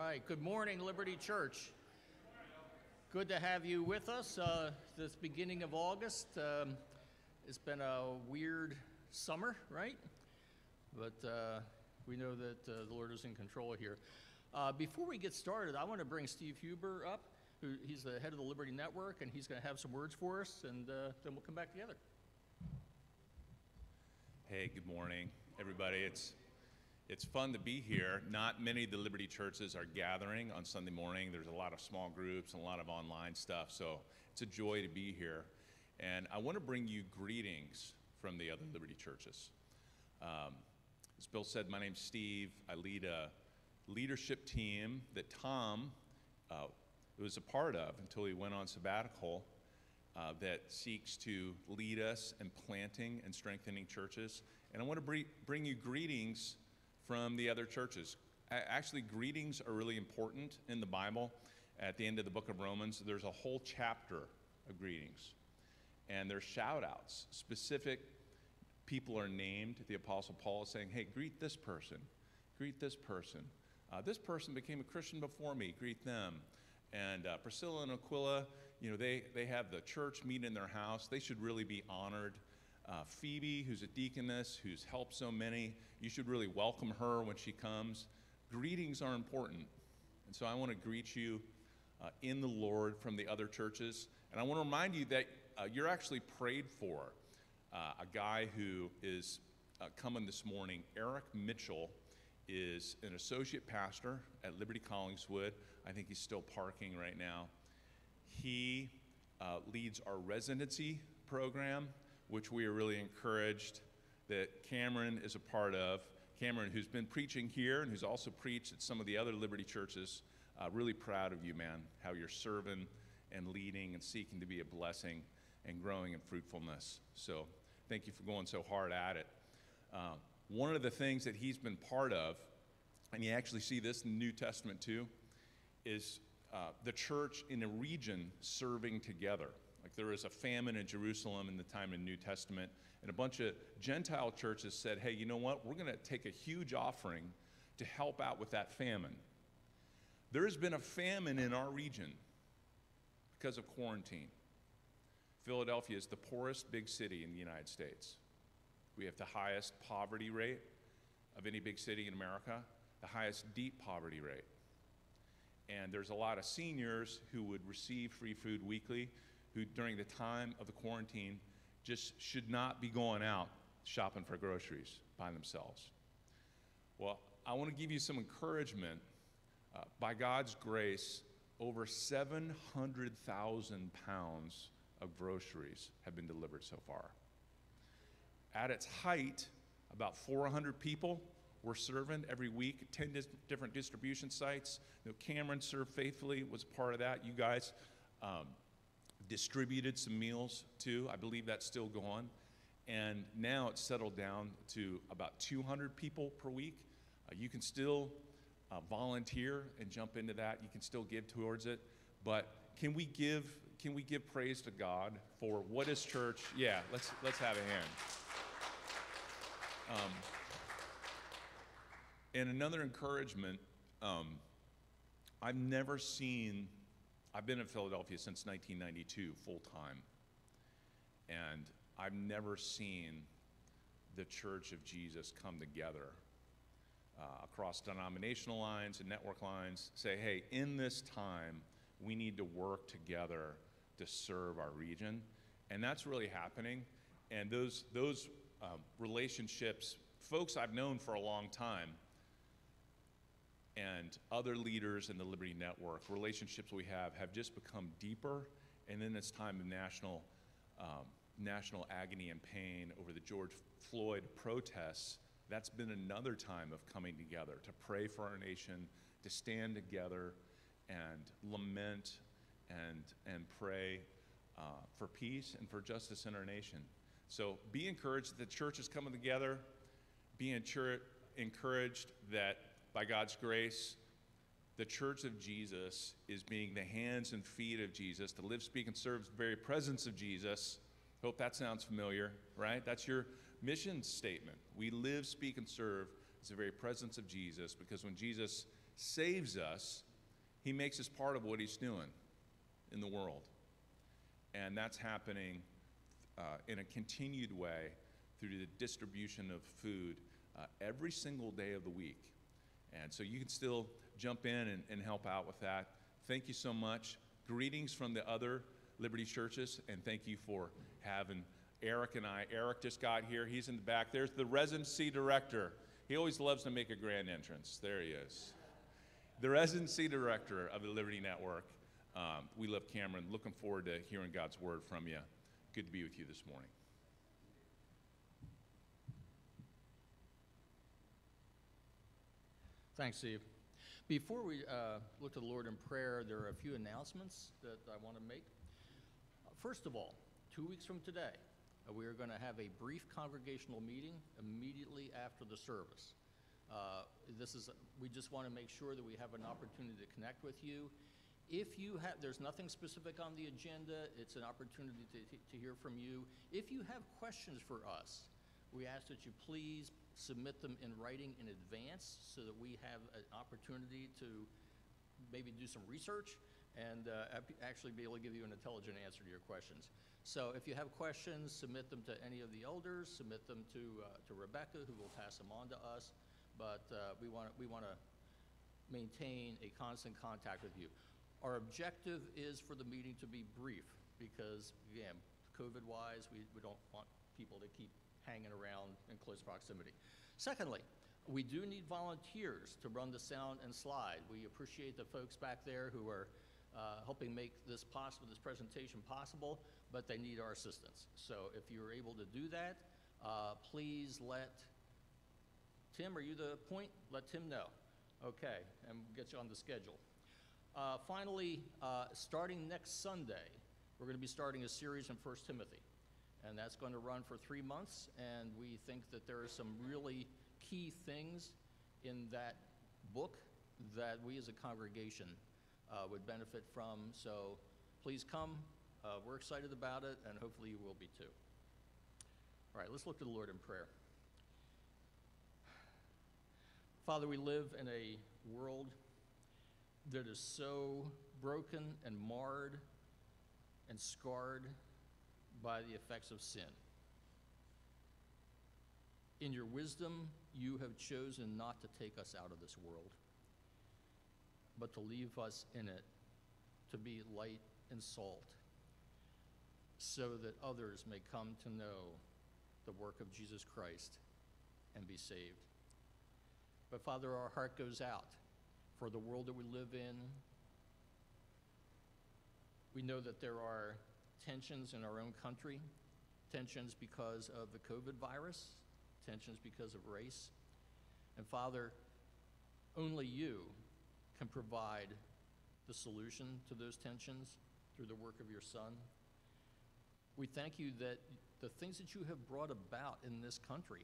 right. Good morning, Liberty Church. Good to have you with us this beginning of August. It's been a weird summer, right? But we know that the Lord is in control here. Before we get started, I want to bring Steve Huber up. He's the head of the Liberty Network, and he's going to have some words for us, and then we'll come back together. Hey, good morning, everybody. It's fun to be here. Not many of the Liberty churches are gathering on Sunday morning. There's a lot of small groups and a lot of online stuff, so it's a joy to be here. And I want to bring you greetings from the other Liberty churches. As Bill said, my name's Steve. I lead a leadership team that Tom was a part of until he went on sabbatical that seeks to lead us in planting and strengthening churches. And I want to bring you greetings from the other churches. Actually, greetings are really important in the Bible. At the end of the book of Romans, there's a whole chapter of greetings. And there's shout-outs. Specific people are named. The Apostle Paul is saying, hey, greet this person. Greet this person. This person became a Christian before me. Greet them. And Priscilla and Aquila, you know, they have the church meet in their house. They should really be honored. Phoebe, who's a deaconess, who's helped so many, you should really welcome her when she comes. Greetings are important. And so I want to greet you in the Lord from the other churches. And I want to remind you that you're actually prayed for. A guy who is coming this morning, Eric Mitchell, is an associate pastor at Liberty Collingswood. I think he's still parking right now. He leads our residency program, which we are really encouraged that Cameron is a part of. Cameron, who's been preaching here and who's also preached at some of the other Liberty churches, really proud of you, man, how you're serving and leading and seeking to be a blessing and growing in fruitfulness. So thank you for going so hard at it. One of the things that he's been part of, and you actually see this in the New Testament too, is the church in a region serving together. Like there was a famine in Jerusalem in the time of the New Testament, and a bunch of Gentile churches said, hey, you know what? We're going to take a huge offering to help out with that famine. There has been a famine in our region because of quarantine. Philadelphia is the poorest big city in the United States. We have the highest poverty rate of any big city in America, the highest deep poverty rate. And there's a lot of seniors who would receive free food weekly who during the time of the quarantine just should not be going out shopping for groceries by themselves. Well, I want to give you some encouragement. By God's grace, over 700,000 pounds of groceries have been delivered so far. At its height, about 400 people were serving every week, 10 different distribution sites. You know, Cameron served faithfully, was part of that. You guys distributed some meals too. I believe that's still going. And now it's settled down to about 200 people per week. You can still volunteer and jump into that. You can still give towards it. But can we give praise to God for what is church? Yeah, let's have a hand. And another encouragement, I've been in Philadelphia since 1992 full time, and I've never seen the Church of Jesus come together across denominational lines and network lines, say, hey, in this time, we need to work together to serve our region. And that's really happening. And those relationships, folks I've known for a long time, and other leaders in the Liberty Network, relationships we have just become deeper. And in this time of national agony and pain over the George Floyd protests, that's been another time of coming together to pray for our nation, to stand together and lament and pray for peace and for justice in our nation. So be encouraged that the church is coming together. Be encouraged that by God's grace, the Church of Jesus is being the hands and feet of Jesus, to live, speak, and serve the very presence of Jesus. Hope that sounds familiar, right? That's your mission statement. We live, speak, and serve as the very presence of Jesus, because when Jesus saves us, he makes us part of what he's doing in the world. And that's happening in a continued way through the distribution of food every single day of the week. And so you can still jump in and help out with that. Thank you so much. Greetings from the other Liberty churches, and thank you for having Eric and I. Eric just got here. He's in the back. There's the residency director. He always loves to make a grand entrance. There he is. The residency director of the Liberty Network. We love Cameron. Looking forward to hearing God's word from you. Good to be with you this morning. Thanks, Steve. Before we look to the Lord in prayer, there are a few announcements that I want to make. First of all, 2 weeks from today, we are going to have a brief congregational meeting immediately after the service. We just want to make sure that we have an opportunity to connect with you. If you have, there's nothing specific on the agenda. It's an opportunity to hear from you. If you have questions for us, we ask that you please submit them in writing in advance so that we have an opportunity to maybe do some research and actually be able to give you an intelligent answer to your questions. So if you have questions, submit them to any of the elders, submit them to Rebecca, who will pass them on to us. But we want to maintain a constant contact with you. Our objective is for the meeting to be brief because, again, COVID-wise, we don't want people to keep hanging around in close proximity. Secondly, we do need volunteers to run the sound and slide. We appreciate the folks back there who are helping make this presentation possible, but they need our assistance. So if you're able to do that, please let Tim, are you the point? Let Tim know. Okay, and we'll get you on the schedule. Finally, starting next Sunday, we're going to be starting a series in 1 Timothy. And that's going to run for 3 months, and we think that there are some really key things in that book that we as a congregation would benefit from. So please come. We're excited about it, and hopefully you will be too. All right, let's look to the Lord in prayer. Father, we live in a world that is so broken and marred and scarred by the effects of sin. In your wisdom, you have chosen not to take us out of this world, but to leave us in it, to be light and salt, so that others may come to know the work of Jesus Christ and be saved. But Father, our heart goes out for the world that we live in. We know that there are tensions in our own country, tensions because of the COVID virus, tensions because of race. And Father, only you can provide the solution to those tensions through the work of your Son. We thank you that the things that you have brought about in this country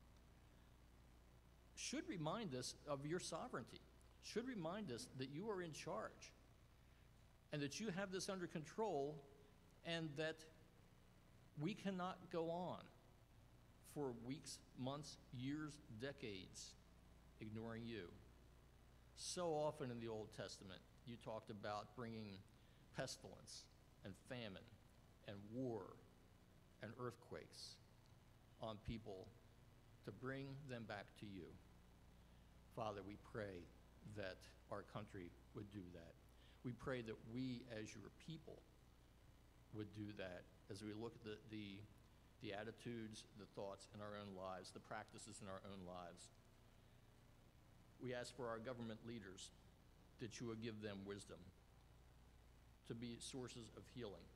should remind us of your sovereignty, should remind us that you are in charge and that you have this under control, and that we cannot go on for weeks, months, years, decades ignoring you. So often in the Old Testament, you talked about bringing pestilence and famine and war and earthquakes on people to bring them back to you. Father, we pray that our country would do that. We pray that we, as your people, would do that as we look at the attitudes, the thoughts in our own lives, the practices in our own lives. We ask for our government leaders that you would give them wisdom to be sources of healing.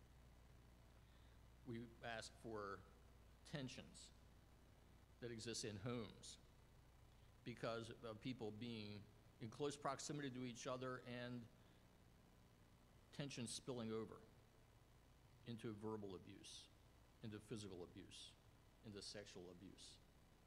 We ask for tensions that exist in homes because of people being in close proximity to each other and tensions spilling over into verbal abuse, into physical abuse, into sexual abuse.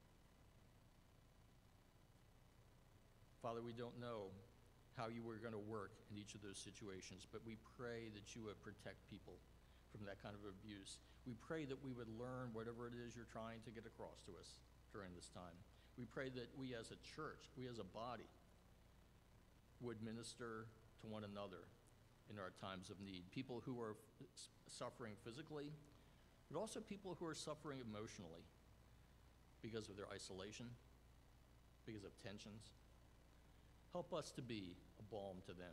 Father, we don't know how you are going to work in each of those situations, but we pray that you would protect people from that kind of abuse. We pray that we would learn whatever it is you're trying to get across to us during this time. We pray that we as a church, we as a body, would minister to one another in our times of need. People who are suffering physically, but also people who are suffering emotionally because of their isolation, because of tensions. Help us to be a balm to them.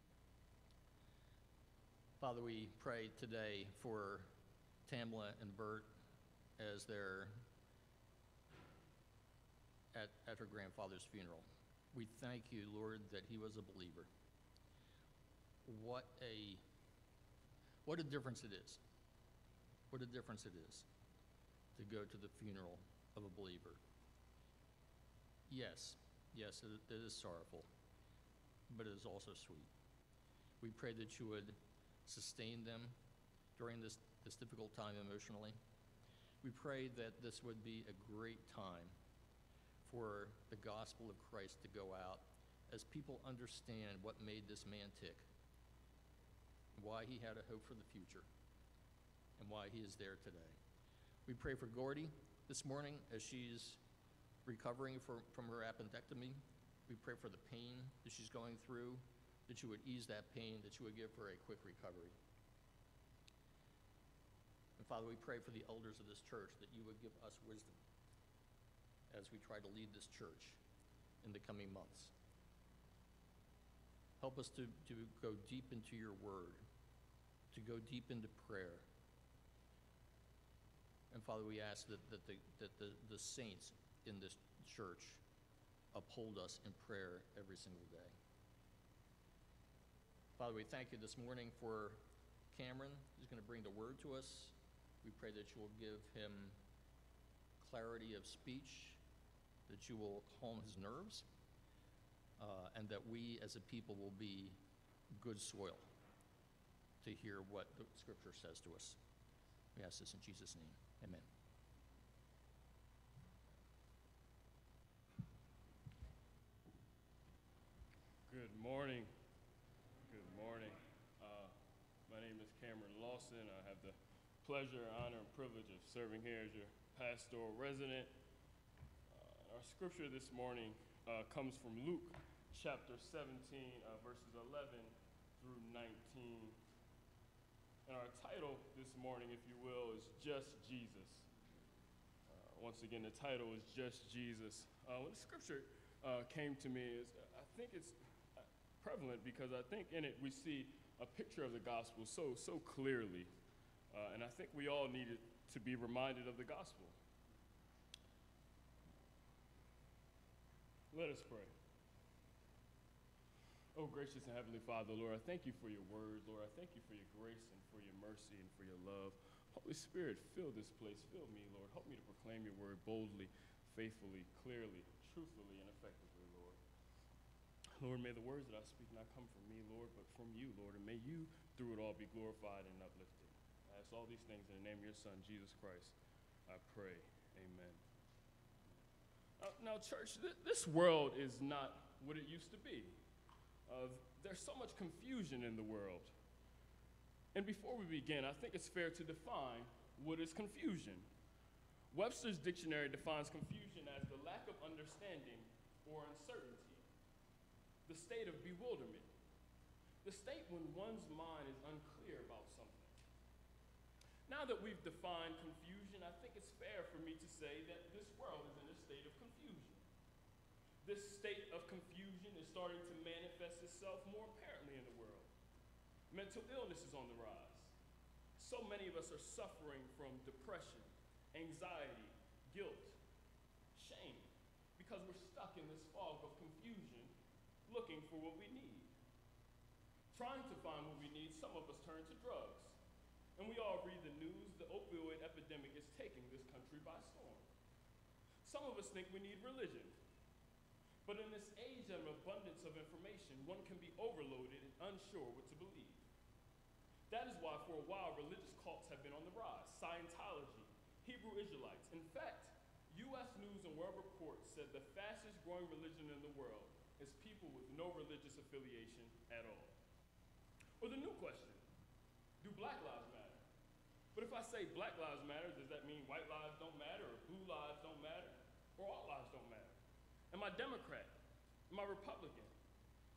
Father, we pray today for Tamla and Bert as they're at her grandfather's funeral. We thank you, Lord, that he was a believer. What a difference it is. What a difference it is to go to the funeral of a believer. Yes, it is sorrowful, but it is also sweet. We pray that you would sustain them during this difficult time emotionally. We pray that this would be a great time for the gospel of Christ to go out as people understand what made this man tick, why he had a hope for the future, and why he is there today. We pray for Gordy this morning as she's recovering from her appendectomy. We pray for the pain that she's going through, that you would ease that pain, that you would give her a quick recovery. And Father, we pray for the elders of this church that you would give us wisdom as we try to lead this church in the coming months. Help us to go deep into your word, to go deep into prayer. And Father, we ask that the saints in this church uphold us in prayer every single day. Father, we thank you this morning for Cameron, who's going to bring the word to us. We pray that you will give him clarity of speech, that you will calm his nerves, and that we as a people will be good soil to hear what the scripture says to us. We ask this in Jesus' name. Amen. Good morning. Good morning. My name is Cameron Lawson. I have the pleasure, honor, and privilege of serving here as your pastoral resident. Our scripture this morning comes from Luke chapter 17, verses 11 through 19. And our title this morning, if you will, is Just Jesus. Once again, the title is Just Jesus. When the scripture came to me, I think it's prevalent because I think in it we see a picture of the gospel so clearly. And I think we all needed to be reminded of the gospel. Let us pray. Oh, gracious and heavenly Father, Lord, I thank you for your word. Lord, I thank you for your grace and for your mercy and for your love. Holy Spirit, fill this place. Fill me, Lord. Help me to proclaim your word boldly, faithfully, clearly, truthfully, and effectively, Lord. Lord, may the words that I speak not come from me, Lord, but from you, Lord, and may you, through it all, be glorified and uplifted. I ask all these things in the name of your Son, Jesus Christ. I pray. Amen. Now, church, this world is not what it used to be. There's so much confusion in the world. And before we begin, I think it's fair to define what is confusion. Webster's dictionary defines confusion as the lack of understanding or uncertainty, the state of bewilderment, the state when one's mind is unclear about something. Now that we've defined confusion, I think it's fair for me to say that this world is in a state of confusion. This state of confusion is starting to manifest itself more apparently in the world. Mental illness is on the rise. So many of us are suffering from depression, anxiety, guilt, shame, because we're stuck in this fog of confusion looking for what we need. Trying to find what we need, some of us turn to drugs. And we all read the news, the opioid epidemic is taking this country by storm. Some of us think we need religion. But in this age of abundance of information, one can be overloaded and unsure what to believe. That is why for a while religious cults have been on the rise. Scientology, Hebrew Israelites. In fact, U.S. News and World Report said the fastest growing religion in the world is people with no religious affiliation at all. Or the new question, do Black lives matter? But if I say Black lives matter, does that mean white lives don't matter, or blue lives don't matter, or all lives don't matter? Am I Democrat? Am I Republican?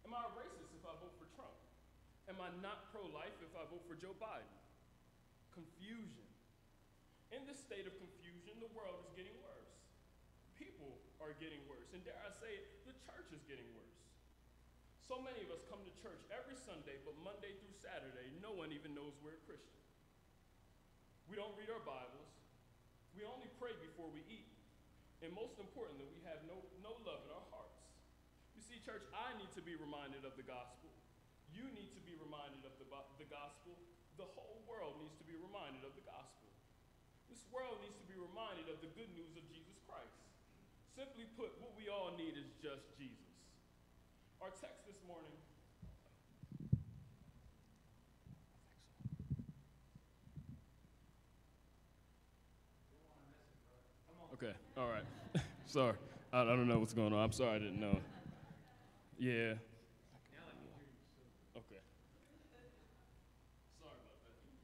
Am I a racist if I vote for Trump? Am I not pro-life if I vote for Joe Biden? Confusion. In this state of confusion, the world is getting worse. People are getting worse. And dare I say it, the church is getting worse. So many of us come to church every Sunday, but Monday through Saturday, no one even knows we're a Christian. We don't read our Bibles. We only pray before we eat. And most importantly, we have no love in our hearts. You see, church, I need to be reminded of the gospel. You need to be reminded of the gospel. The whole world needs to be reminded of the gospel. This world needs to be reminded of the good news of Jesus Christ. Simply put, what we all need is just Jesus. Our text this morning. Okay, all right. Sorry, I don't know what's going on. I'm sorry, I didn't know. Yeah. Okay. Sorry about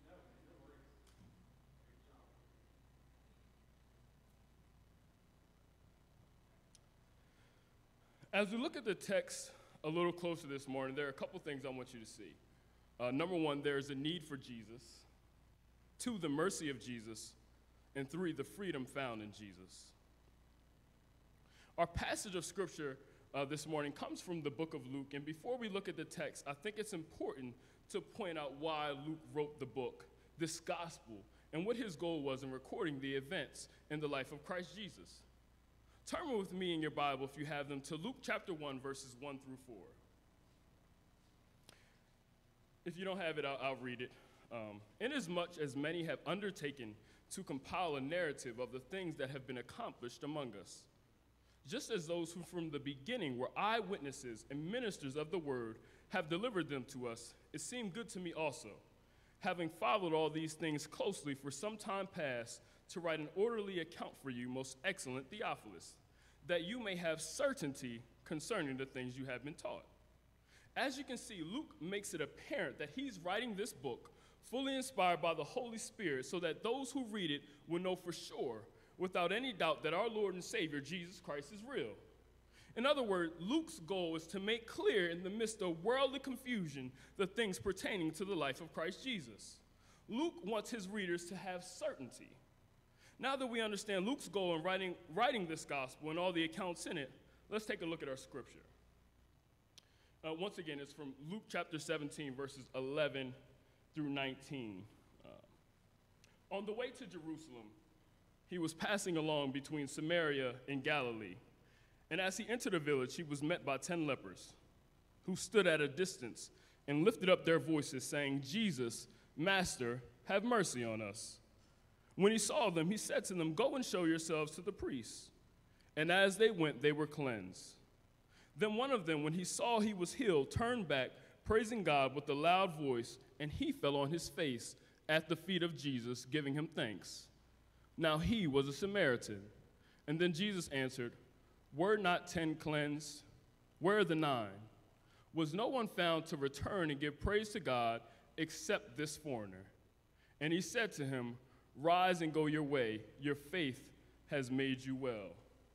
that. As we look at the text a little closer this morning, there are a couple things I want you to see. Number one, there is a need for Jesus. 2, the mercy of Jesus. And 3, the freedom found in Jesus. Our passage of scripture this morning comes from the book of Luke. And before we look at the text, I think it's important to point out why Luke wrote the book, this gospel, and what his goal was in recording the events in the life of Christ Jesus. Turn with me in your Bible, if you have them, to Luke chapter 1, verses 1 through 4. If you don't have it, I'll read it. Inasmuch as many have undertaken to compile a narrative of the things that have been accomplished among us, just as those who from the beginning were eyewitnesses and ministers of the word have delivered them to us, it seemed good to me also, having followed all these things closely for some time past, to write an orderly account for you, most excellent Theophilus, that you may have certainty concerning the things you have been taught. As you can see, Luke makes it apparent that he's writing this book fully inspired by the Holy Spirit, so that those who read it will know for sure, without any doubt, that our Lord and Savior, Jesus Christ, is real. In other words, Luke's goal is to make clear in the midst of worldly confusion the things pertaining to the life of Christ Jesus. Luke wants his readers to have certainty. Now that we understand Luke's goal in writing this gospel and all the accounts in it, let's take a look at our scripture. Once again, it's from Luke chapter 17, verses 11 through 19. On the way to Jerusalem, he was passing along between Samaria and Galilee. And as he entered a village, he was met by 10 lepers, who stood at a distance and lifted up their voices, saying, Jesus, Master, have mercy on us. When he saw them, he said to them, Go and show yourselves to the priests. And as they went, they were cleansed. Then one of them, when he saw he was healed, turned back, praising God with a loud voice, and he fell on his face at the feet of Jesus, giving him thanks. Now he was a Samaritan. And then Jesus answered, Were not 10 cleansed? Where are the 9? Was no one found to return and give praise to God except this foreigner? And he said to him, Rise and go your way. Your faith has made you well.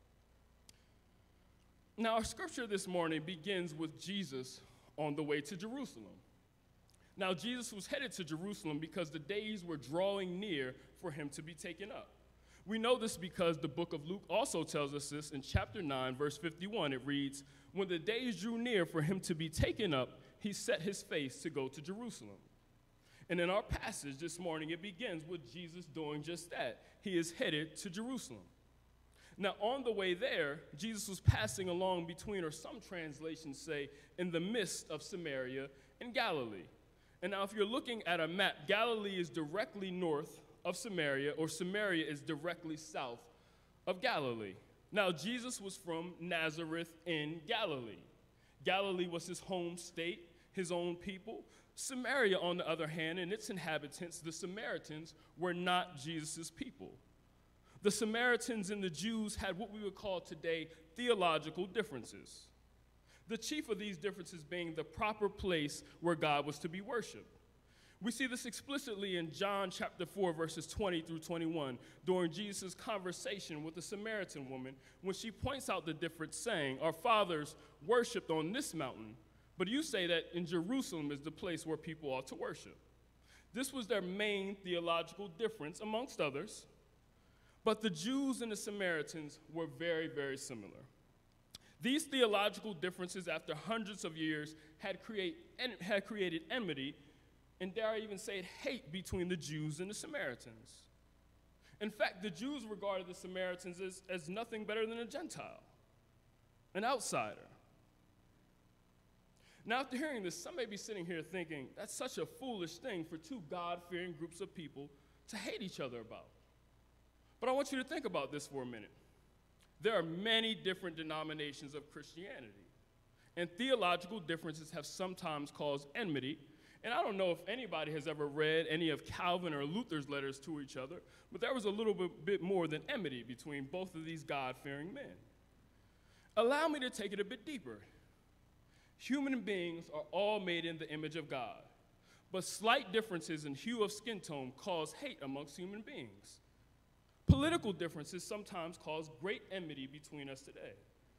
Now, our scripture this morning begins with Jesus on the way to Jerusalem. Now, Jesus was headed to Jerusalem because the days were drawing near for him to be taken up. We know this because the book of Luke also tells us this in chapter 9, verse 51. It reads, When the days drew near for him to be taken up, he set his face to go to Jerusalem. And in our passage this morning, it begins with Jesus doing just that. He is headed to Jerusalem. Now, on the way there, Jesus was passing along between, or some translations say, in the midst of Samaria and Galilee. And now, if you're looking at a map, Galilee is directly north of Samaria, or Samaria is directly south of Galilee. Now, Jesus was from Nazareth in Galilee. Galilee was his home state, his own people. Samaria, on the other hand, and its inhabitants, the Samaritans, were not Jesus' people. The Samaritans and the Jews had what we would call today theological differences. The chief of these differences being the proper place where God was to be worshiped. We see this explicitly in John chapter 4, verses 20 through 21, during Jesus' conversation with the Samaritan woman, when she points out the difference, saying, Our fathers worshipped on this mountain, But you say that in Jerusalem is the place where people ought to worship. This was their main theological difference, amongst others. But the Jews and the Samaritans were very, very similar. These theological differences, after hundreds of years, had created enmity, and dare I even say it, hate between the Jews and the Samaritans. In fact, the Jews regarded the Samaritans as nothing better than a Gentile, an outsider. Now, after hearing this, some may be sitting here thinking, that's such a foolish thing for two God-fearing groups of people to hate each other about. But I want you to think about this for a minute. There are many different denominations of Christianity, and theological differences have sometimes caused enmity. And I don't know if anybody has ever read any of Calvin or Luther's letters to each other, but there was a little bit more than enmity between both of these God-fearing men. Allow me to take it a bit deeper. Human beings are all made in the image of God, but slight differences in hue of skin tone cause hate amongst human beings. Political differences sometimes cause great enmity between us today.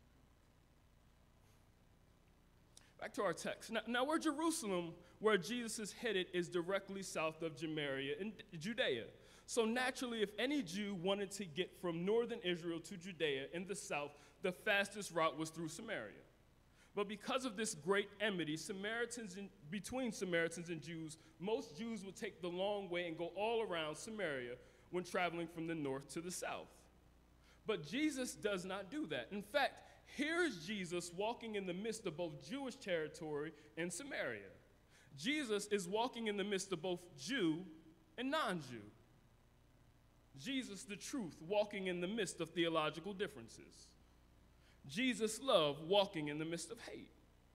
Back to our text. Now where Jerusalem, where Jesus is headed, is directly south of Samaria in Judea. So naturally, if any Jew wanted to get from northern Israel to Judea in the south, the fastest route was through Samaria. But because of this great enmity between Samaritans and Jews, most Jews would take the long way and go all around Samaria when traveling from the north to the south. But Jesus does not do that. In fact, here's Jesus walking in the midst of both Jewish territory and Samaria. Jesus is walking in the midst of both Jew and non-Jew. Jesus, the truth, walking in the midst of theological differences. Jesus' love walking in the midst of hate.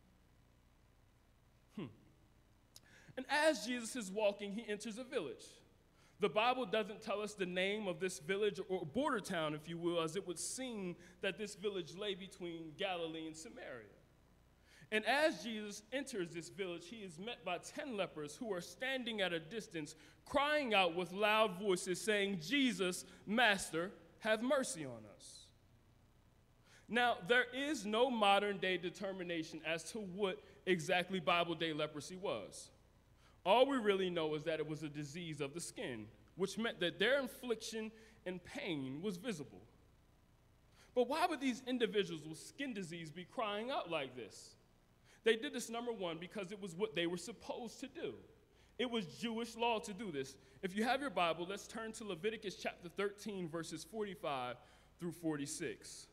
And as Jesus is walking, he enters a village. The Bible doesn't tell us the name of this village or border town, if you will, as it would seem that this village lay between Galilee and Samaria. And as Jesus enters this village, he is met by 10 lepers who are standing at a distance, crying out with loud voices, saying, "Jesus, Master, have mercy on us." Now, there is no modern day determination as to what exactly Bible day leprosy was. All we really know is that it was a disease of the skin, which meant that their infliction and pain was visible. But why would these individuals with skin disease be crying out like this? They did this, number one, because it was what they were supposed to do. It was Jewish law to do this. If you have your Bible, let's turn to Leviticus chapter 13, verses 45 through 46.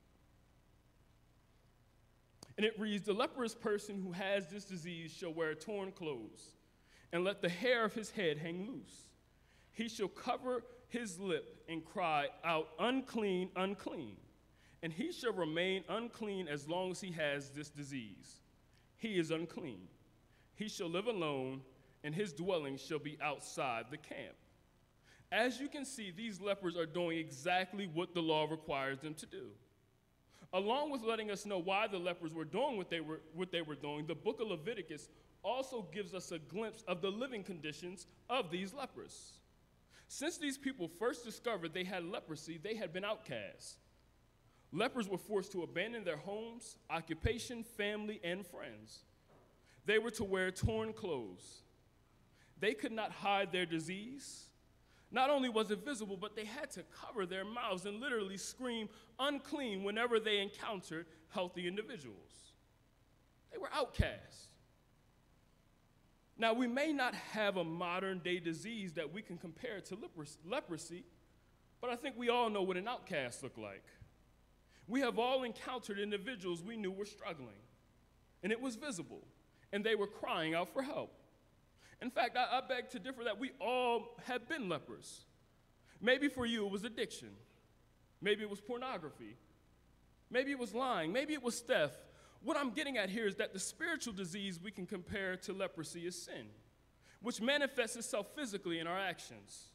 And it reads, "The leprous person who has this disease shall wear torn clothes, and let the hair of his head hang loose. He shall cover his lip and cry out, 'Unclean, unclean.' And he shall remain unclean as long as he has this disease. He is unclean. He shall live alone, and his dwelling shall be outside the camp." As you can see, these lepers are doing exactly what the law requires them to do. Along with letting us know why the lepers were doing what they were doing, the book of Leviticus also gives us a glimpse of the living conditions of these lepers. Since these people first discovered they had leprosy, they had been outcasts. Lepers were forced to abandon their homes, occupation, family, and friends. They were to wear torn clothes. They could not hide their disease. Not only was it visible, but they had to cover their mouths and literally scream unclean whenever they encountered healthy individuals. They were outcasts. Now, we may not have a modern day disease that we can compare to leprosy, but I think we all know what an outcast looked like. We have all encountered individuals we knew were struggling, and it was visible, and they were crying out for help. In fact, I beg to differ that we all have been lepers. Maybe for you it was addiction. Maybe it was pornography. Maybe it was lying. Maybe it was theft. What I'm getting at here is that the spiritual disease we can compare to leprosy is sin, which manifests itself physically in our actions.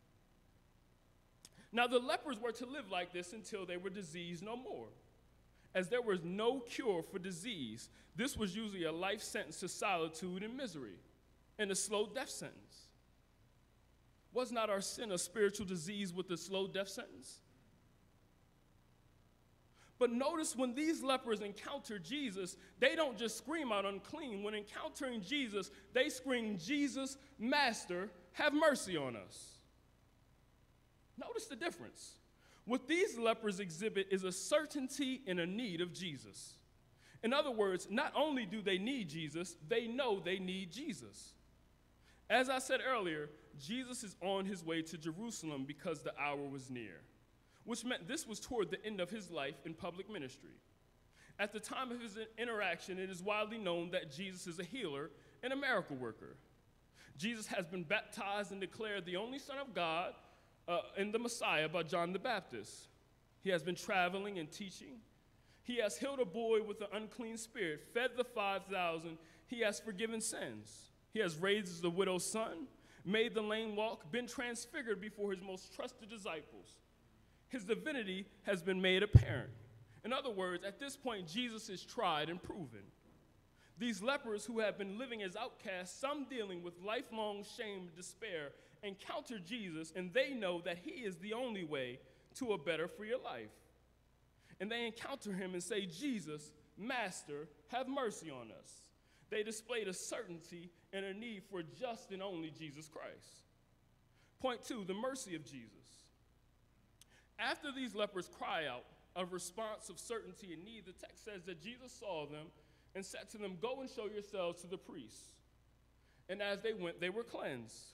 Now, the lepers were to live like this until they were diseased no more. As there was no cure for disease, this was usually a life sentence to solitude and misery, and a slow death sentence. Was not our sin a spiritual disease with a slow death sentence? But notice when these lepers encounter Jesus, they don't just scream out unclean. When encountering Jesus, they scream, Jesus, Master, have mercy on us. Notice the difference. What these lepers exhibit is a certainty and a need of Jesus. In other words, not only do they need Jesus, they know they need Jesus. As I said earlier, Jesus is on his way to Jerusalem because the hour was near, which meant this was toward the end of his life in public ministry. At the time of his interaction, it is widely known that Jesus is a healer and a miracle worker. Jesus has been baptized and declared the only Son of God and the Messiah by John the Baptist. He has been traveling and teaching. He has healed a boy with an unclean spirit, fed the 5,000. He has forgiven sins. He has raised the widow's son, made the lame walk, been transfigured before his most trusted disciples. His divinity has been made apparent. In other words, at this point, Jesus is tried and proven. These lepers who have been living as outcasts, some dealing with lifelong shame and despair, encounter Jesus, and they know that he is the only way to a better, freer life. And they encounter him and say, Jesus, Master, have mercy on us. They displayed a certainty and a need for just and only Jesus Christ. Point 2, the mercy of Jesus. After these lepers cry out a response of certainty and need, the text says that Jesus saw them and said to them, go and show yourselves to the priests. And as they went, they were cleansed.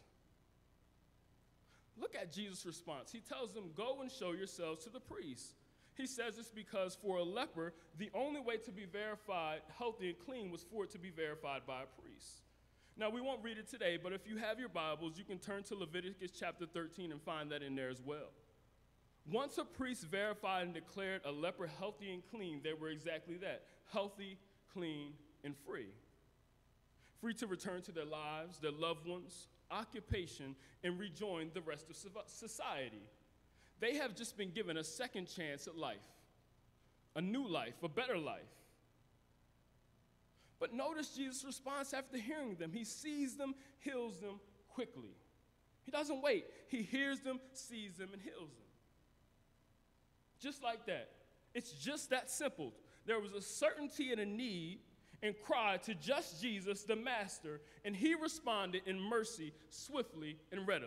Look at Jesus' response. He tells them, go and show yourselves to the priests. He says this because for a leper, the only way to be verified healthy and clean was for it to be verified by a priest. Now, we won't read it today, but if you have your Bibles, you can turn to Leviticus chapter 13 and find that in there as well. Once a priest verified and declared a leper healthy and clean, they were exactly that, healthy, clean, and free. Free to return to their lives, their loved ones, occupation, and rejoin the rest of society. They have just been given a second chance at life, a new life, a better life. But notice Jesus' response after hearing them. He sees them, heals them quickly. He doesn't wait. He hears them, sees them, and heals them. Just like that. It's just that simple. There was a certainty and a need and cry to just Jesus, the Master, and he responded in mercy swiftly and readily.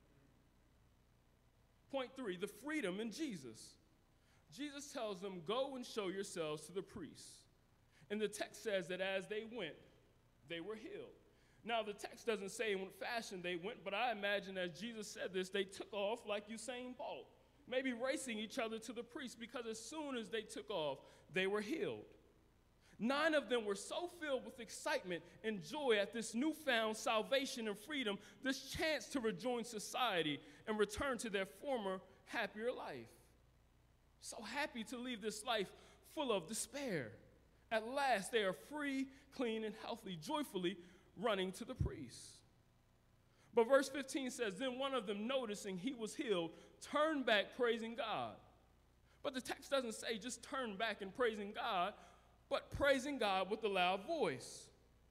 Point 3, the freedom in Jesus. Jesus tells them, go and show yourselves to the priests. And the text says that as they went, they were healed. Now, the text doesn't say in what fashion they went, but I imagine as Jesus said this, they took off like Usain Bolt, maybe racing each other to the priest, because as soon as they took off, they were healed. 9 of them were so filled with excitement and joy at this newfound salvation and freedom, this chance to rejoin society and return to their former happier life. So happy to leave this life full of despair. At last, they are free, clean, and healthy, joyfully running to the priest. But verse 15 says, then one of them, noticing he was healed, turned back praising God. But the text doesn't say just turn back and praising God, but praising God with a loud voice.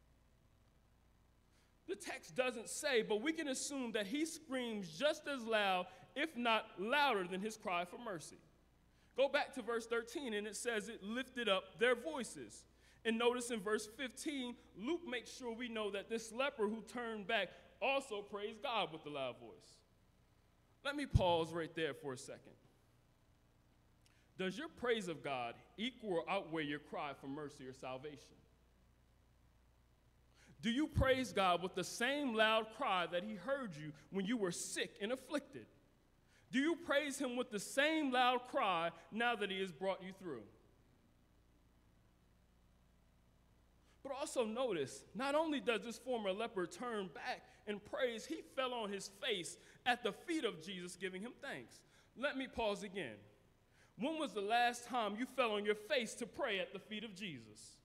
The text doesn't say, but we can assume that he screams just as loud, if not louder, than his cry for mercy. Go back to verse 13, and it says it lifted up their voices. And notice in verse 15, Luke makes sure we know that this leper who turned back also praised God with a loud voice. Let me pause right there for a second. Does your praise of God equal or outweigh your cry for mercy or salvation? Do you praise God with the same loud cry that he heard you when you were sick and afflicted? Do you praise him with the same loud cry now that he has brought you through? But also notice, not only does this former leper turn back and praise, he fell on his face at the feet of Jesus, giving him thanks. Let me pause again. When was the last time you fell on your face to pray at the feet of Jesus?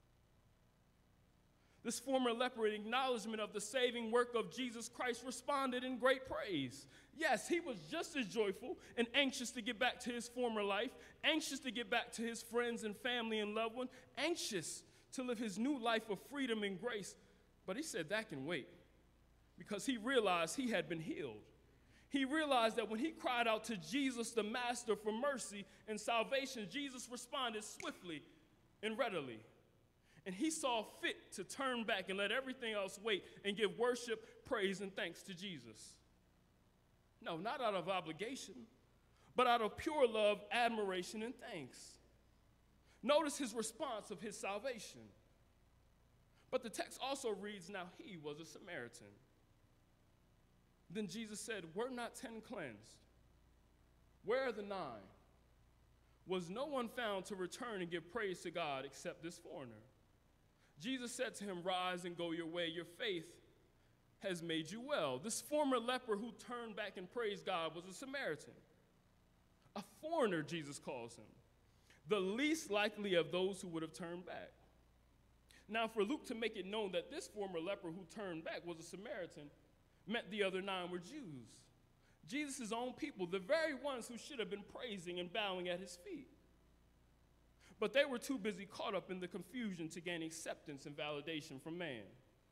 This former leper, in acknowledgement of the saving work of Jesus Christ, responded in great praise. Yes, he was just as joyful and anxious to get back to his former life, anxious to get back to his friends and family and loved ones, anxious to live his new life of freedom and grace. But he said that can wait, because he realized he had been healed. he realized that when he cried out to Jesus, the Master, for mercy and salvation, Jesus responded swiftly and readily. And he saw fit to turn back and let everything else wait and give worship, praise, and thanks to Jesus. No, not out of obligation, but out of pure love, admiration, and thanks. Notice his response of his salvation. But the text also reads, now he was a Samaritan. Then Jesus said, were not 10 cleansed? Where are the 9? Was no one found to return and give praise to God except this foreigner? Jesus said to him, rise and go your way. Your faith has made you well. This former leper who turned back and praised God was a Samaritan. A foreigner, Jesus calls him. The least likely of those who would have turned back. Now, for Luke to make it known that this former leper who turned back was a Samaritan meant the other 9 were Jews. Jesus' own people, the very ones who should have been praising and bowing at his feet. But they were too busy caught up in the confusion to gain acceptance and validation from man.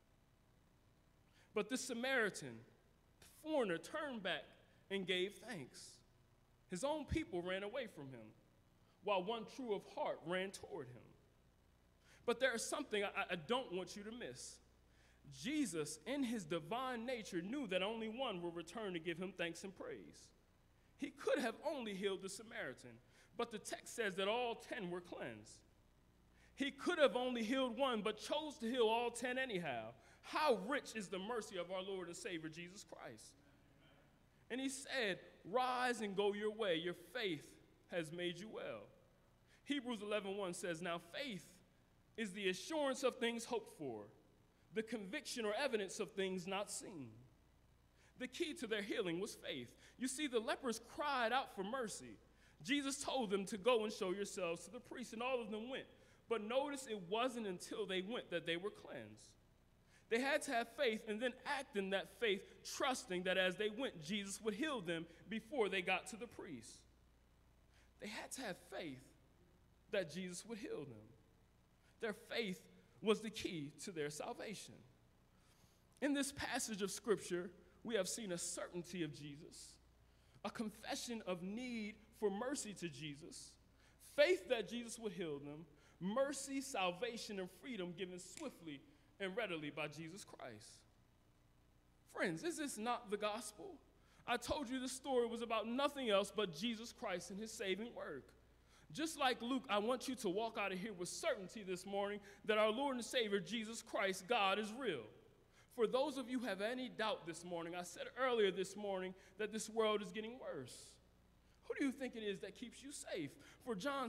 But this Samaritan, the foreigner, turned back and gave thanks. His own people ran away from him, while one true of heart ran toward him. But there is something I don't want you to miss. Jesus, in his divine nature, knew that only one would return to give him thanks and praise. He could have only healed the Samaritan, but the text says that all 10 were cleansed. He could have only healed one, but chose to heal all 10 anyhow. How rich is the mercy of our Lord and Savior, Jesus Christ. And he said, rise and go your way. Your faith has made you well. Hebrews 11:1 says, now faith is the assurance of things hoped for, the conviction or evidence of things not seen. The key to their healing was faith. You see, the lepers cried out for mercy. Jesus told them to go and show yourselves to the priest, and all of them went. But notice it wasn't until they went that they were cleansed. They had to have faith and then act in that faith, trusting that as they went, Jesus would heal them before they got to the priest. They had to have faith that Jesus would heal them. Their faith was the key to their salvation. In this passage of Scripture, we have seen a certainty of Jesus, a confession of need for mercy to Jesus, faith that Jesus would heal them, mercy, salvation, and freedom given swiftly and readily by Jesus Christ. Friends, is this not the gospel? I told you this story was about nothing else but Jesus Christ and his saving work. Just like Luke, I want you to walk out of here with certainty this morning that our Lord and Savior, Jesus Christ, God, is real. For those of you who have any doubt this morning, I said earlier this morning that this world is getting worse. Who do you think it is that keeps you safe? For John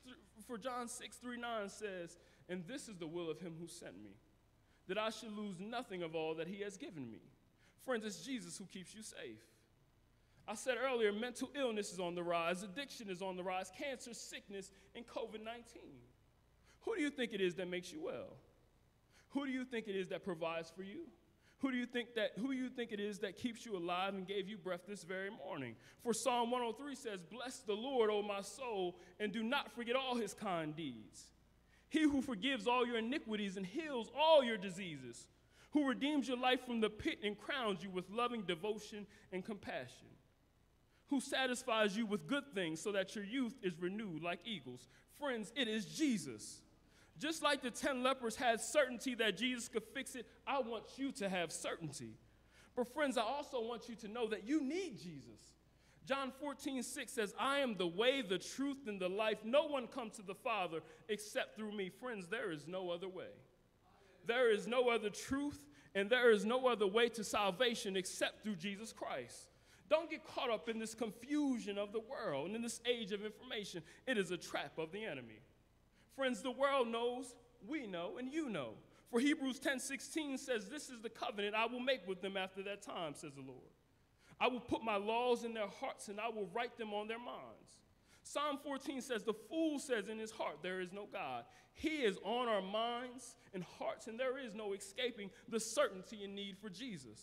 6:3-9 says, and this is the will of him who sent me, that I should lose nothing of all that he has given me. Friends, it's Jesus who keeps you safe. I said earlier, mental illness is on the rise, addiction is on the rise, cancer, sickness, and COVID-19. Who do you think it is that makes you well? Who do you think it is that provides for you? Who do you think it is that keeps you alive and gave you breath this very morning? For Psalm 103 says, bless the Lord, O my soul, and do not forget all his kind deeds. He who forgives all your iniquities and heals all your diseases, who redeems your life from the pit and crowns you with loving devotion and compassion, who satisfies you with good things so that your youth is renewed like eagles. Friends, it is Jesus. Just like the 10 lepers had certainty that Jesus could fix it, I want you to have certainty. But friends, I also want you to know that you need Jesus. John 14:6 says, I am the way, the truth, and the life. No one comes to the Father except through me. Friends, there is no other way. There is no other truth, and there is no other way to salvation except through Jesus Christ. Don't get caught up in this confusion of the world and in this age of information. It is a trap of the enemy. Friends, the world knows, we know, and you know. For Hebrews 10:16 says, this is the covenant I will make with them after that time, says the Lord. I will put my laws in their hearts, and I will write them on their minds. Psalm 14 says, the fool says in his heart, there is no God. He is on our minds and hearts, and there is no escaping the certainty and need for Jesus.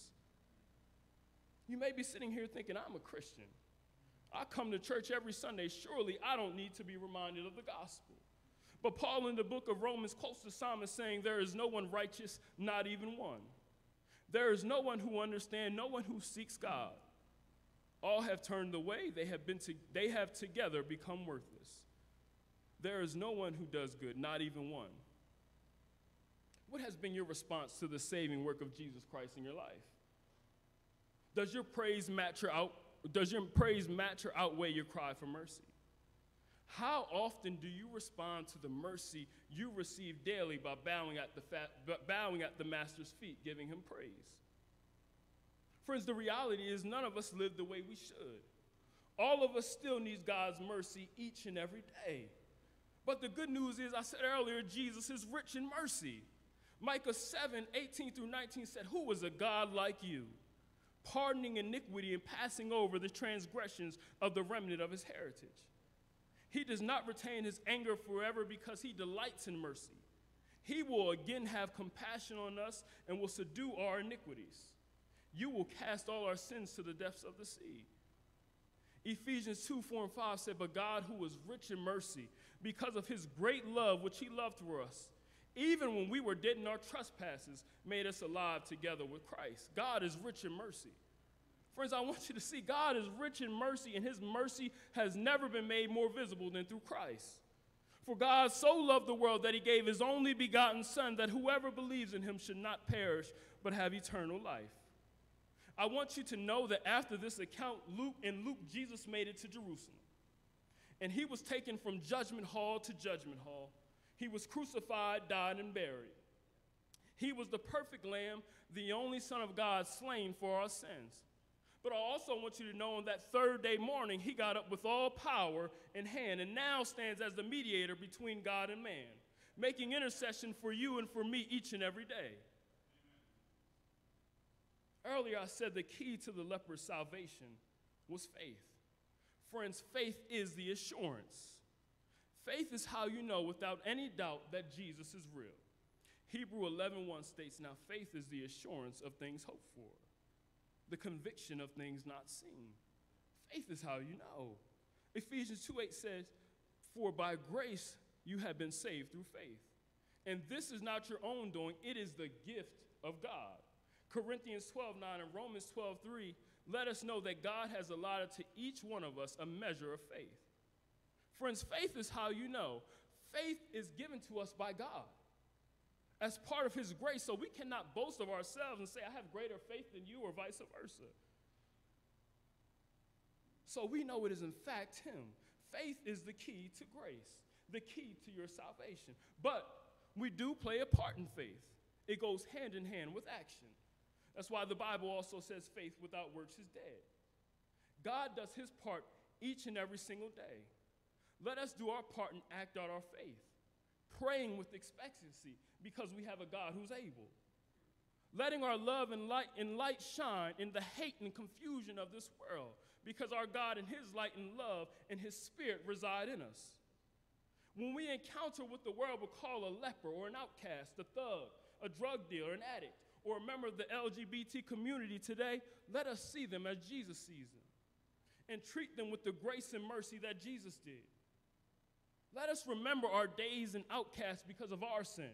You may be sitting here thinking, I'm a Christian. I come to church every Sunday. Surely I don't need to be reminded of the gospel. But Paul in the book of Romans quotes the psalmist saying, there is no one righteous, not even one. There is no one who understands, no one who seeks God. All have turned away. They have together become worthless. There is no one who does good, not even one. What has been your response to the saving work of Jesus Christ in your life? Does your praise match or outweigh your cry for mercy? How often do you respond to the mercy you receive daily by bowing at the Master's feet, giving him praise? Friends, the reality is none of us live the way we should. All of us still need God's mercy each and every day. But the good news is, I said earlier, Jesus is rich in mercy. Micah 7:18-19 said, "Who is a God like you, pardoning iniquity and passing over the transgressions of the remnant of his heritage? He does not retain his anger forever because he delights in mercy. He will again have compassion on us and will subdue our iniquities. You will cast all our sins to the depths of the sea." Ephesians 2:4-5 said, "But God, who is rich in mercy, because of his great love which he loved for us, even when we were dead in our trespasses, made us alive together with Christ." God is rich in mercy. Friends, I want you to see God is rich in mercy, and his mercy has never been made more visible than through Christ. For God so loved the world that he gave his only begotten Son, that whoever believes in him should not perish, but have eternal life. I want you to know that after this account, Luke, Jesus made it to Jerusalem. And he was taken from judgment hall to judgment hall. He was crucified, died, and buried. He was the perfect lamb, the only Son of God slain for our sins. But I also want you to know on that third day morning, he got up with all power in hand and now stands as the mediator between God and man, making intercession for you and for me each and every day. Earlier I said the key to the leper's salvation was faith. Friends, faith is the assurance. Faith is how you know without any doubt that Jesus is real. Hebrews 11:1 states, "Now faith is the assurance of things hoped for, the conviction of things not seen." Faith is how you know. Ephesians 2:8 says, "For by grace you have been saved through faith. And this is not your own doing, it is the gift of God." Corinthians 12:9 and Romans 12:3 let us know that God has allotted to each one of us a measure of faith. Friends, faith is how you know. Faith is given to us by God as part of his grace, so we cannot boast of ourselves and say, "I have greater faith than you," or vice versa. So we know it is in fact him. Faith is the key to grace, the key to your salvation. But we do play a part in faith. It goes hand in hand with action. That's why the Bible also says faith without works is dead. God does his part each and every single day. Let us do our part and act out our faith, praying with expectancy because we have a God who's able. Letting our love and light shine in the hate and confusion of this world because our God and his light and love and his spirit reside in us. When we encounter what the world would call a leper or an outcast, a thug, a drug dealer, an addict, or a member of the LGBT community today, let us see them as Jesus sees them and treat them with the grace and mercy that Jesus did. Let us remember our days in outcast because of our sin.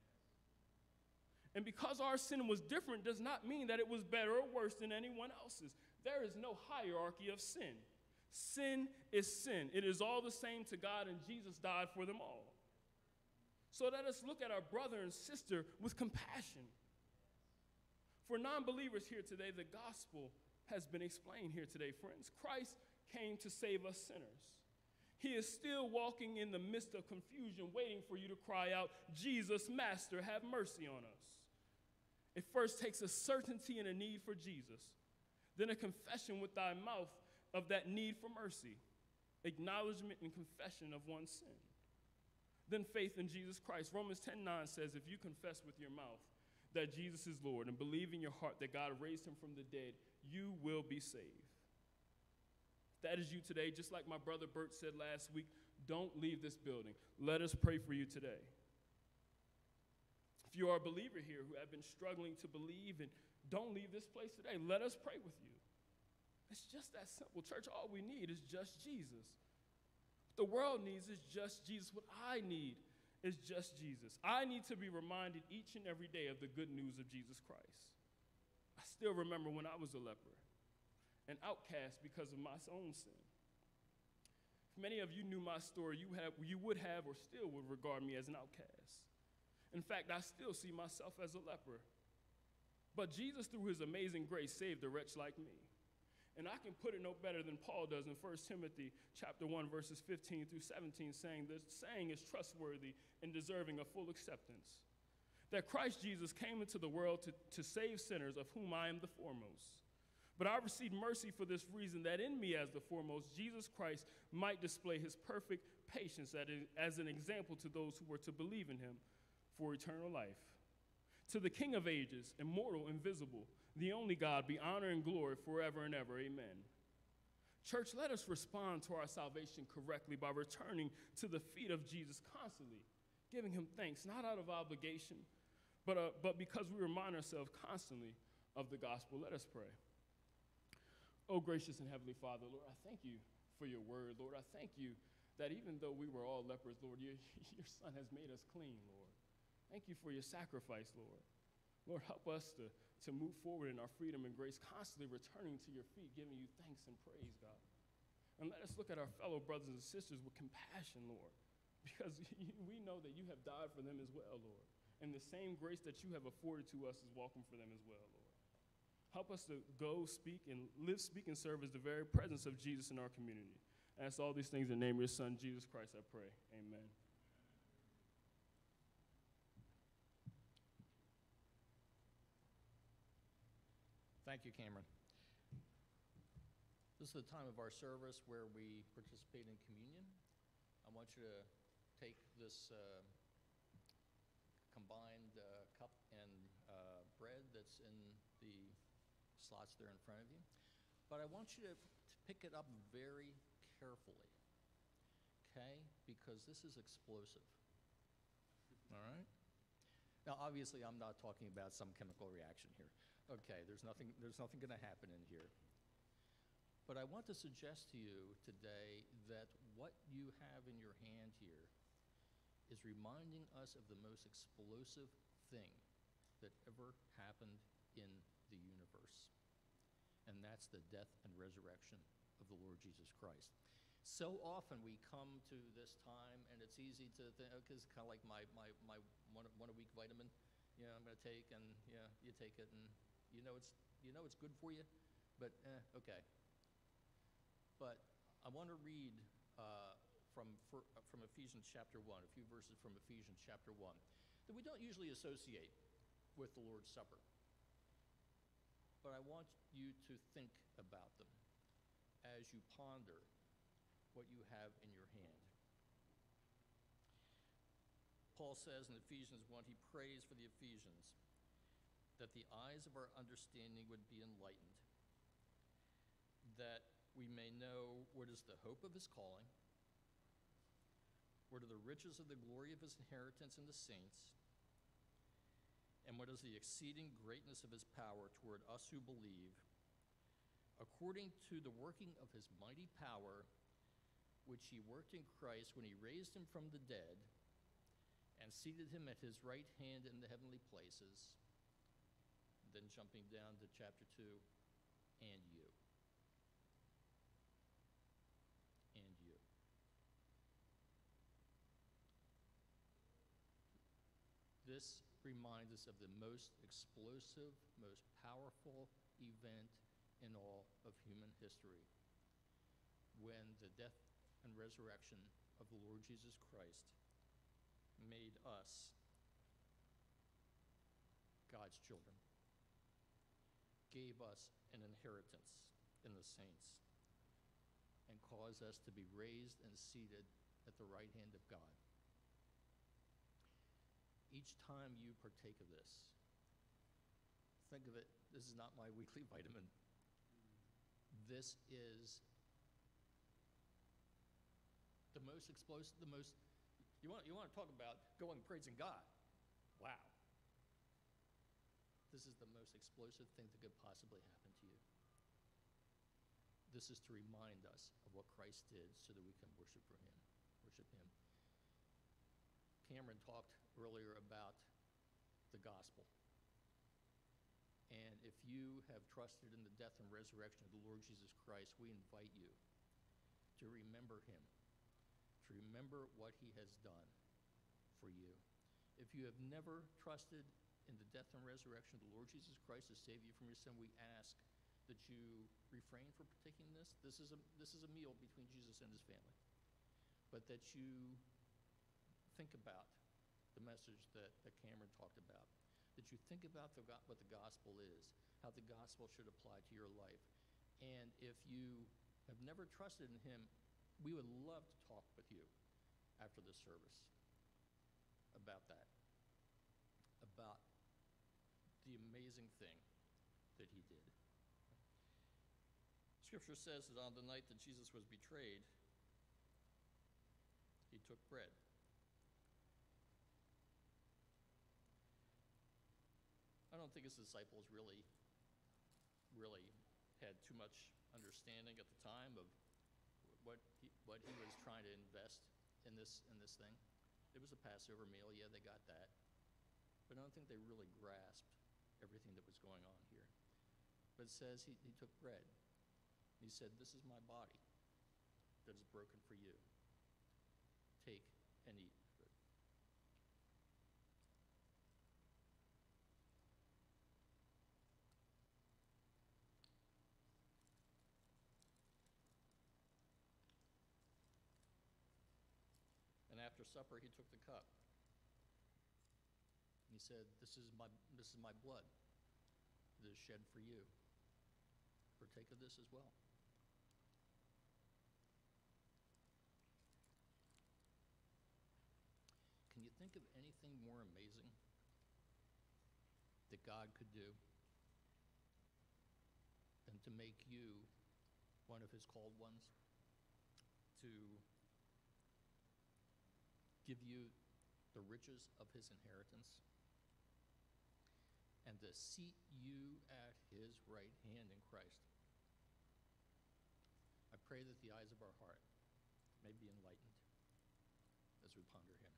And because our sin was different does not mean that it was better or worse than anyone else's. There is no hierarchy of sin. Sin is sin. It is all the same to God, and Jesus died for them all. So let us look at our brother and sister with compassion. For non-believers here today, the gospel has been explained here today, friends. Christ came to save us sinners. He is still walking in the midst of confusion, waiting for you to cry out, "Jesus, Master, have mercy on us." It first takes a certainty and a need for Jesus, then a confession with thy mouth of that need for mercy, acknowledgement and confession of one's sin, then faith in Jesus Christ. Romans 10:9 says, "If you confess with your mouth that Jesus is Lord and believe in your heart that God raised him from the dead, you will be saved." If that is you today, just like my brother Bert said last week, don't leave this building. Let us pray for you today. If you are a believer here who have been struggling to believe and don't leave this place today, let us pray with you. It's just that simple. Church, all we need is just Jesus. What the world needs is just Jesus. What I need is just Jesus. I need to be reminded each and every day of the good news of Jesus Christ. I still remember when I was a leper. an outcast because of my own sin. If many of you knew my story, you would have or still would regard me as an outcast. In fact, I still see myself as a leper. But Jesus, through his amazing grace, saved a wretch like me. And I can put it no better than Paul does in 1 Timothy chapter 1, verses 15 through 17, saying, "The saying is trustworthy and deserving of full acceptance, that Christ Jesus came into the world to save sinners, of whom I am the foremost. But I received mercy for this reason, that in me as the foremost, Jesus Christ might display his perfect patience as an example to those who were to believe in him for eternal life. To the King of ages, immortal, invisible, the only God, be honor and glory forever and ever. Amen." Church, let us respond to our salvation correctly by returning to the feet of Jesus constantly, giving him thanks, not out of obligation, but because we remind ourselves constantly of the gospel. Let us pray. Oh, gracious and heavenly Father, Lord, I thank you for your word. Lord, I thank you that even though we were all lepers, Lord, your Son has made us clean, Lord. Thank you for your sacrifice, Lord. Lord, help us to move forward in our freedom and grace, constantly returning to your feet, giving you thanks and praise, God. And let us look at our fellow brothers and sisters with compassion, Lord, because we know that you have died for them as well, Lord. And the same grace that you have afforded to us is welcome for them as well, Lord. Help us to go, speak, and live, speak, and serve as the very presence of Jesus in our community. I ask all these things in the name of your Son, Jesus Christ, I pray. Amen. Thank you, Cameron. This is the time of our service where we participate in communion. I want you to take this combined cup and bread that's in the slots there in front of you. But I want you to pick it up very carefully, okay? Because this is explosive, all right? Now, obviously, I'm not talking about some chemical reaction here. Okay, there's nothing going to happen in here. But I want to suggest to you today that what you have in your hand here is reminding us of the most explosive thing that ever happened in the universe. And that's the death and resurrection of the Lord Jesus Christ. So often we come to this time and it's easy to think, okay, it's kind of like my one a week vitamin, I'm going to take, and you take it, and it's good for you, but okay. But I want to read from Ephesians chapter 1, a few verses from Ephesians chapter 1, that we don't usually associate with the Lord's Supper. But I want you to think about them as you ponder what you have in your hand. Paul says in Ephesians 1, he prays for the Ephesians that the eyes of our understanding would be enlightened, that we may know what is the hope of his calling, what are the riches of the glory of his inheritance in the saints, and what is the exceeding greatness of his power toward us who believe, according to the working of his mighty power, which he worked in Christ when he raised him from the dead and seated him at his right hand in the heavenly places. Then jumping down to chapter 2, and you. And you. This reminds us of the most explosive, most powerful event in all of human history, when the death and resurrection of the Lord Jesus Christ made us God's children, gave us an inheritance in the saints, and caused us to be raised and seated at the right hand of God. Each time you partake of this, think of it, this is not my weekly vitamin. This is the most explosive, you want to talk about going praising God. Wow. This is the most explosive thing that could possibly happen to you. This is to remind us of what Christ did so that we can worship him. Cameron talked earlier about the gospel. And if you have trusted in the death and resurrection of the Lord Jesus Christ, we invite you to remember him, to remember what he has done for you. If you have never trusted in the death and resurrection of the Lord Jesus Christ to save you from your sin, we ask that you refrain from partaking this. This is a meal between Jesus and his family. But that you think about the message that Cameron talked about, that you think about what the gospel is, how the gospel should apply to your life. And if you have never trusted in him, we would love to talk with you after the service about that, about the amazing thing that he did. Scripture says that on the night that Jesus was betrayed, he took bread. I don't think his disciples really had too much understanding at the time of what he was trying to invest in this thing. It was a Passover meal, yeah, they got that. But I don't think they really grasped everything that was going on here. But it says he took bread. He said, "This is my body that is broken for you. Take and eat." And after supper, he took the cup. He said, this is my blood that is shed for you. Partake of this as well. Can you think of anything more amazing that God could do than to make you one of his called ones, to give you the riches of his inheritance, and to seat you at his right hand in Christ? I pray that the eyes of our heart may be enlightened as we ponder him.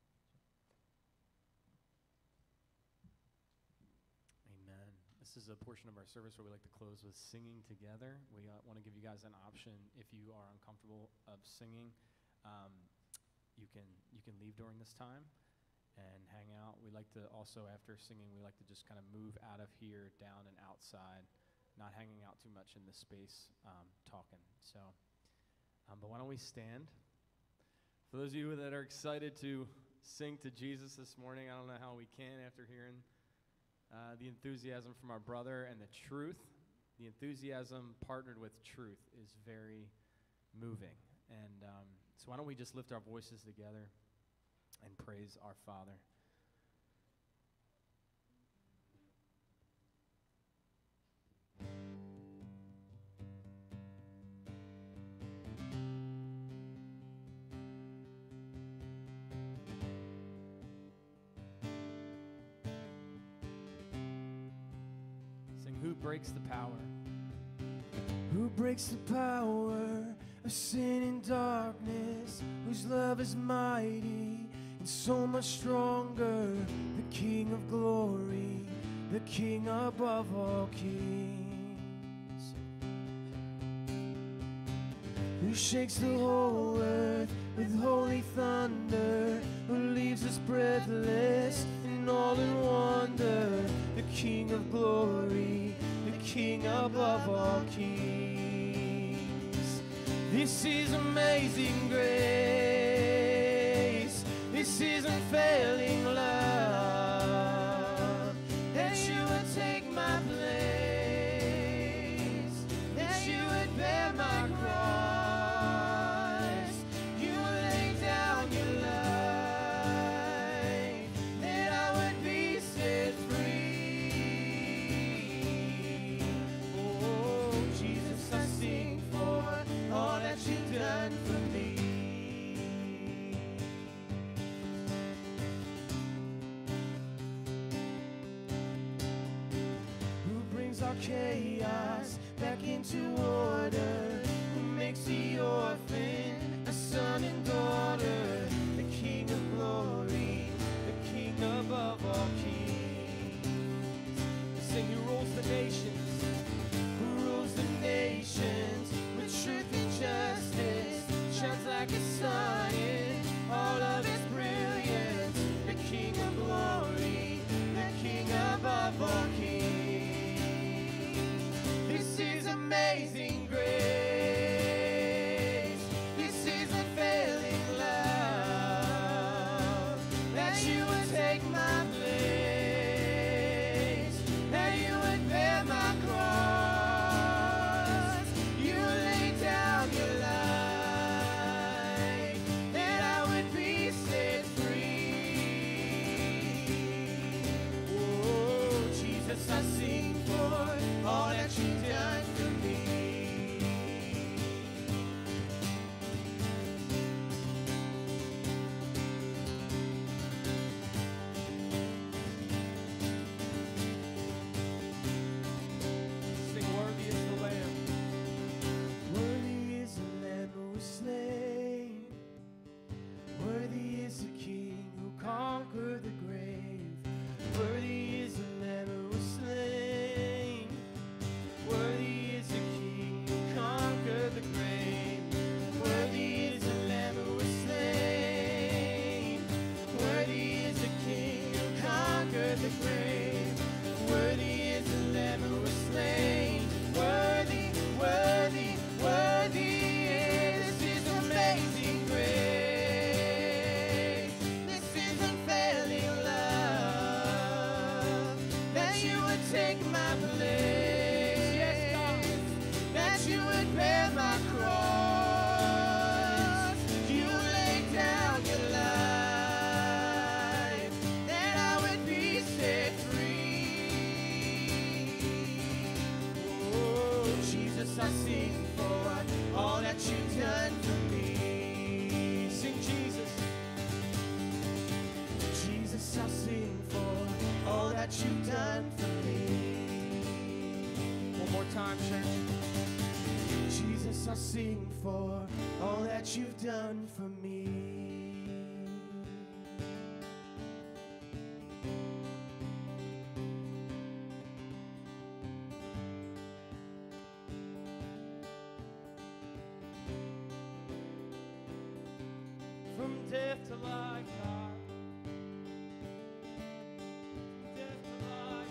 Amen. This is a portion of our service where we like to close with singing together. We want to give you guys an option. If you are uncomfortable of singing, you can leave during this time and hang out. We like to also, after singing, we like to just kind of move out of here, down and outside, not hanging out too much in this space, talking. So, but why don't we stand? For those of you that are excited to sing to Jesus this morning, I don't know how we can after hearing the enthusiasm from our brother and the truth. The enthusiasm partnered with truth is very moving. And so why don't we just lift our voices together and praise our Father. Sing, who breaks the power? Who breaks the power of sin and darkness, whose love is mighty and so much stronger, the King of glory, the King above all kings, who shakes the whole earth with holy thunder, who leaves us breathless and all in wonder, the King of glory, the King above all kings. This is amazing grace. This is unfailing love. That you would take my place. That you would bear my cross. You would lay down your life. That I would be set free. Oh, Jesus, I sing for all that you've done for me. Who brings our chaos back into order, who makes the orphan a son and daughter, the King of glory, the King above all kings. Sing, who rolls conquered the grave. Worthy is the Lamb who was slain. Worthy is the King who conquered the grave. Worthy is the Lamb who was slain. Worthy is the King who conquered the grave. Worthy is the Lamb who was slain. Worthy, worthy, worthy is His amazing grace. This is unfailing love, that you would take my place. Yes, God. That you would bear my cross. You laid down your life, that I would be set free. Oh, Jesus, I sing for all that you've done for me. Sing Jesus. Jesus, I sing for all that you've done for me. One more time, church. Jesus, I sing for all that you've done for me. From death to life, God. From death to life.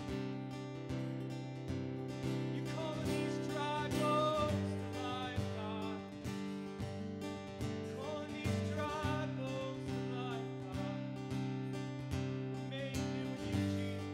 You call these dry bones to life, God. Calling these dry bones to life, God. Made new in you, Jesus.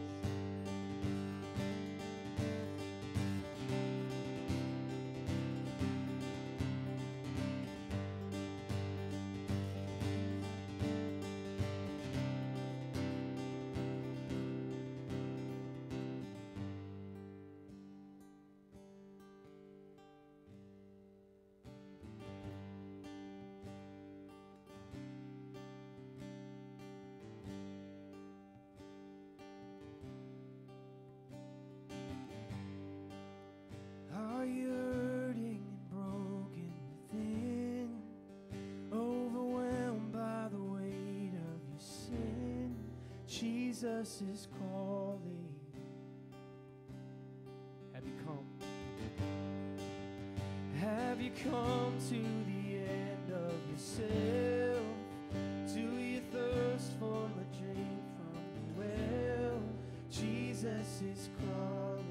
Are you hurting and broken within, overwhelmed by the weight of your sin? Jesus is calling. Have you come? Have you come to the end of yourself? Do you thirst for a drink from the well? Jesus is calling.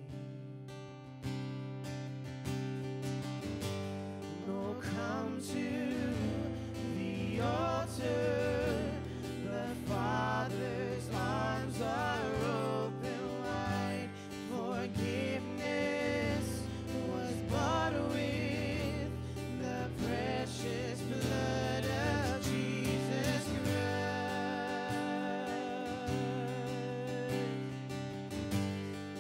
Oh, come to the altar. The Father's arms are open wide. Forgiveness was bought with the precious blood of Jesus Christ.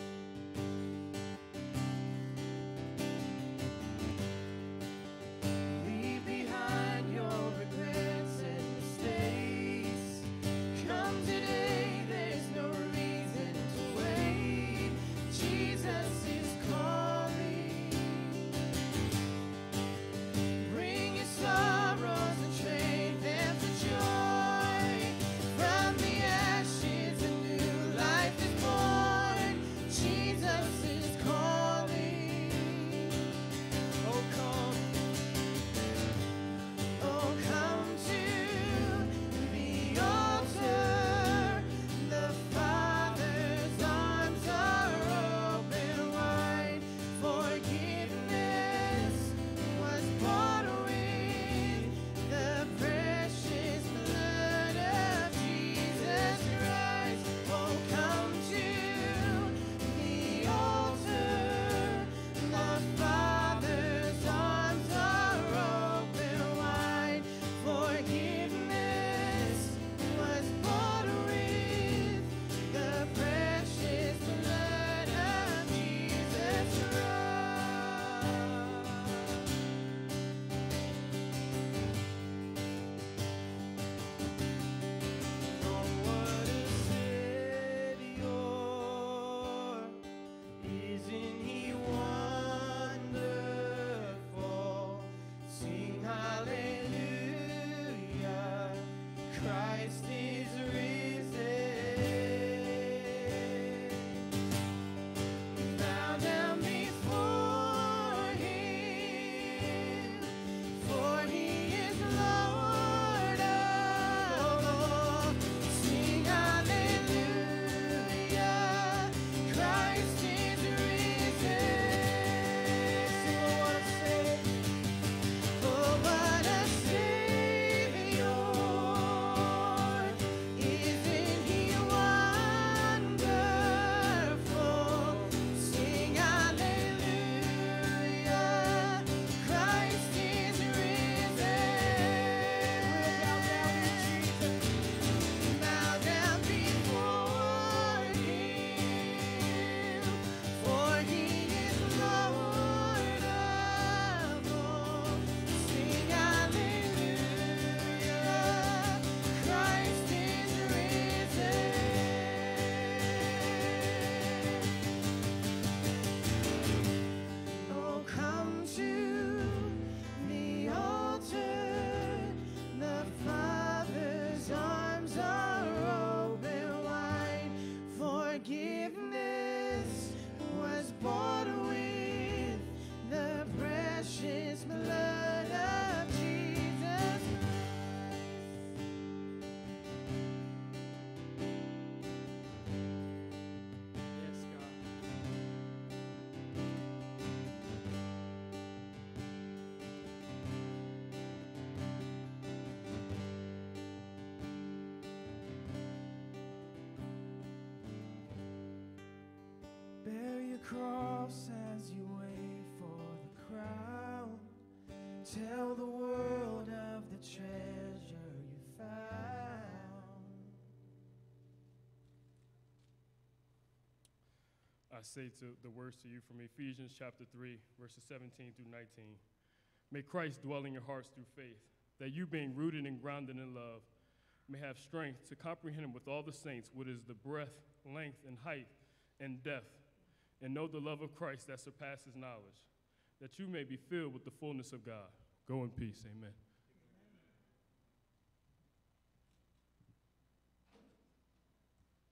say the words to you from Ephesians chapter 3, verses 17 through 19. May Christ dwell in your hearts through faith, that you, being rooted and grounded in love, may have strength to comprehend with all the saints what is the breadth, length, and height, and depth, and know the love of Christ that surpasses knowledge, that you may be filled with the fullness of God. Go in peace. Amen.